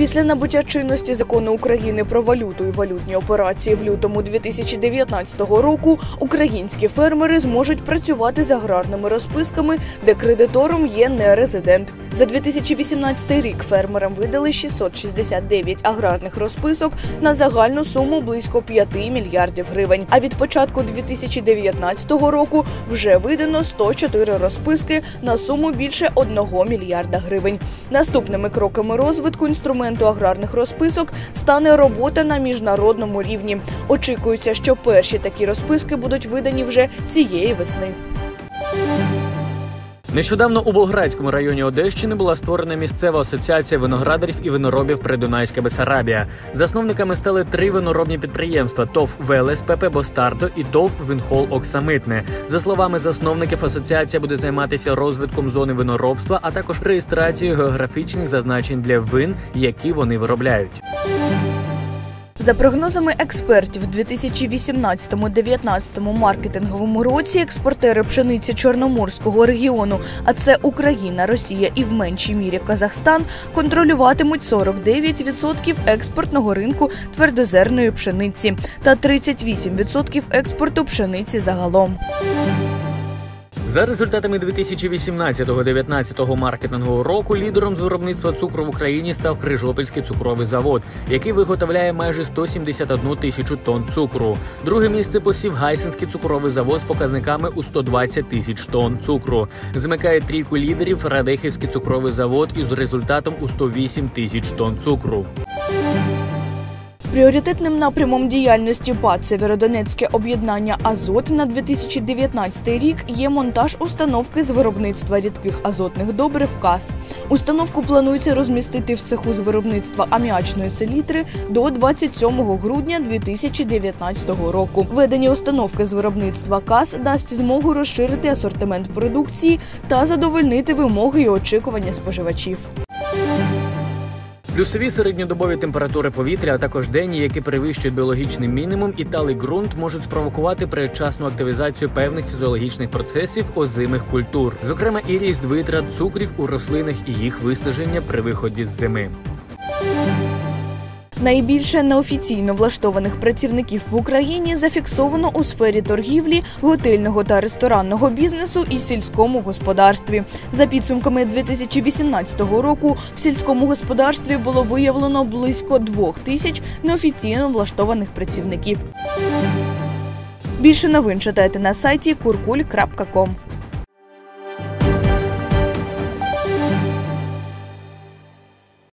Після набуття чинності Закону України про валюту і валютні операції в лютому 2019 року українські фермери зможуть працювати з аграрними розписками, де кредитором є нерезидент. За 2018 рік фермерам видали 669 аграрних розписок на загальну суму близько 5 мільярдів гривень. А від початку 2019 року вже видано 104 розписки на суму більше 1 мільярда гривень. Наступними кроками розвитку інструменту аграрних розписок стане робота на міжнародному рівні. Очікується, що перші такі розписки будуть видані вже цієї весни. Нещодавно у Болградському районі Одещини була створена місцева асоціація виноградарів і виноробів Придунайська Бессарабія. Засновниками стали 3 виноробні підприємства – ТОВ «Велес», ПП «Бостардо» і ТОВ «Винхол Оксамитне». За словами засновників, асоціація буде займатися розвитком зони виноробства, а також реєстрацією географічних зазначень для вин, які вони виробляють. За прогнозами експертів, у 2018-2019 маркетинговому році експортери пшениці Чорноморського регіону, а це Україна, Росія і в меншій мірі Казахстан, контролюватимуть 49% експортного ринку твердозерної пшениці та 38% експорту пшениці загалом. За результатами 2018-2019 маркетингового року лідером з виробництва цукру в Україні став Крижопільський цукровий завод, який виготовляє майже 171 тисячу тонн цукру. Друге місце посів Гайсинський цукровий завод з показниками у 120 тисяч тонн цукру. Замикає трійку лідерів Радехівський цукровий завод із результатом у 108 тисяч тонн цукру. Пріоритетним напрямом діяльності ПАТ «Сєвєродонецьке об'єднання Азот» на 2019 рік є монтаж установки з виробництва рідких азотних добрив КАЗ. Установку планується розмістити в цеху з виробництва аміачної селітри до 27 грудня 2019 року. Введення установки з виробництва КАЗ дасть змогу розширити асортимент продукції та задовольнити вимоги і очікування споживачів. Плюсові середньодобові температури повітря, а також денні, які перевищують біологічний мінімум, і талий ґрунт можуть спровокувати передчасну активізацію певних фізіологічних процесів озимих культур. Зокрема, і ріст витрат цукрів у рослинах і їх виснаження при виході з зими. Найбільше неофіційно влаштованих працівників в Україні зафіксовано у сфері торгівлі, готельного та ресторанного бізнесу і сільському господарстві. За підсумками 2018 року в сільському господарстві було виявлено близько 2000 неофіційно влаштованих працівників. Більше новин читайте на сайті kurkul.com.